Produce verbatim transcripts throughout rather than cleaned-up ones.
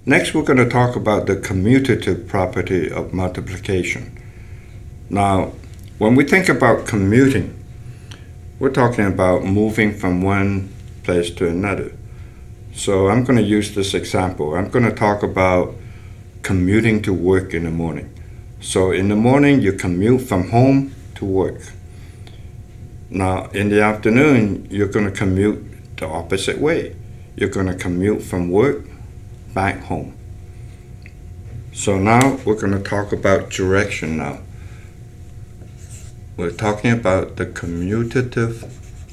Next, we're going to talk about the commutative property of multiplication. Now, when we think about commuting, we're talking about moving from one place to another. So I'm going to use this example. I'm going to talk about commuting to work in the morning. So in the morning, you commute from home to work. Now, in the afternoon, you're going to commute the opposite way. You're going to commute from work back home. So now we're going to talk about direction now. We're talking about the commutative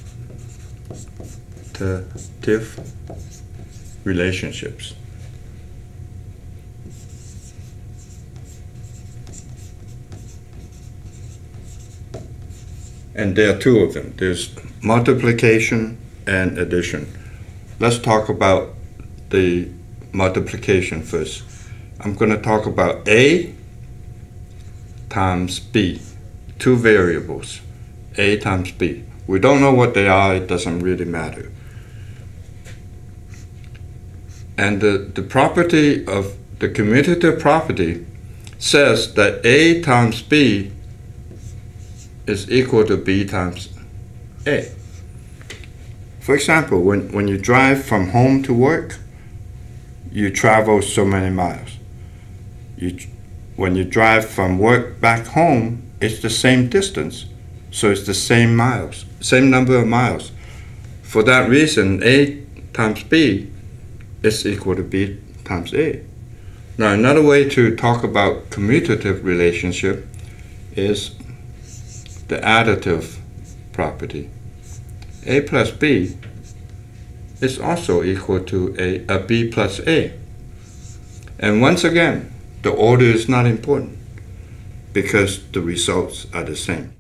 relationships. And there are two of them. There's multiplication and addition. Let's talk about the multiplication first. I'm going to talk about A times B, two variables, A times B. We don't know what they are, it doesn't really matter. And the, the property of the commutative property says that A times B is equal to B times A. For example, when, when you drive from home to work, you travel so many miles. You, when you drive from work back home, it's the same distance. So it's the same miles, same number of miles. For that reason, A times B is equal to B times A. Now, another way to talk about commutative relationship is the additive property. A plus B is also equal to a, a B plus A. And once again, the order is not important because the results are the same.